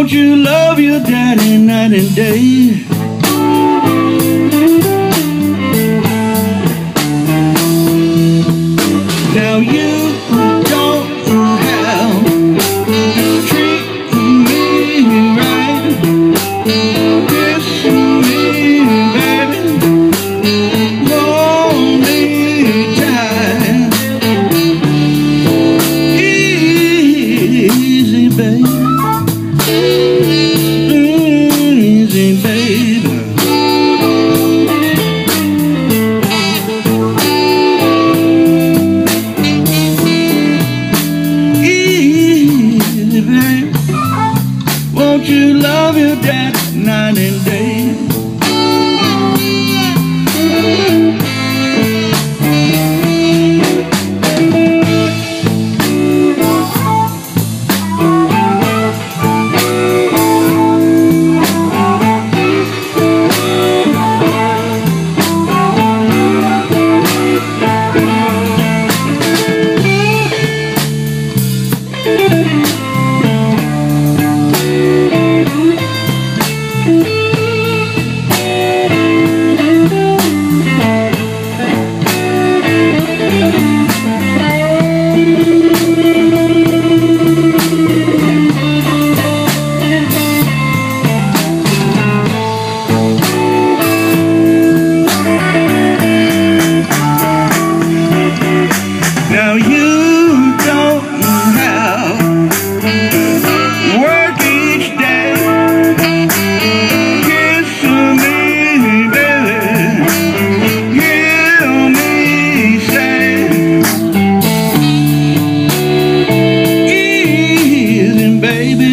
Won't you love your daddy night and day? Now you don't have to treat me right. Kiss me, baby, hold me tight. Easy, baby. Easy, baby. Easy, baby. Won't you love your dad night and day? Now you don't have work each day. Kiss me, baby, hear me say, easy, baby,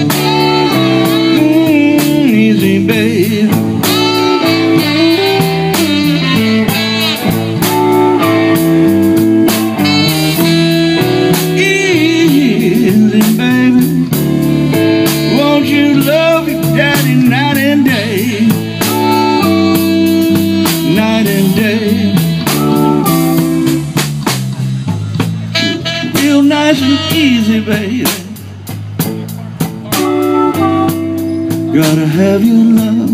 easy, baby. Won't you love your daddy night and day? Night and day. Real nice and easy, baby. Gotta have your love.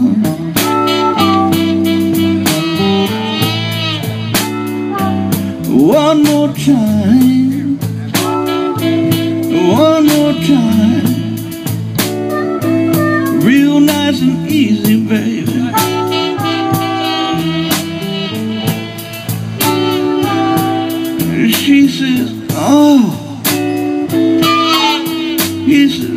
One more time. One more time. Real nice and easy, baby. She says, oh. He says,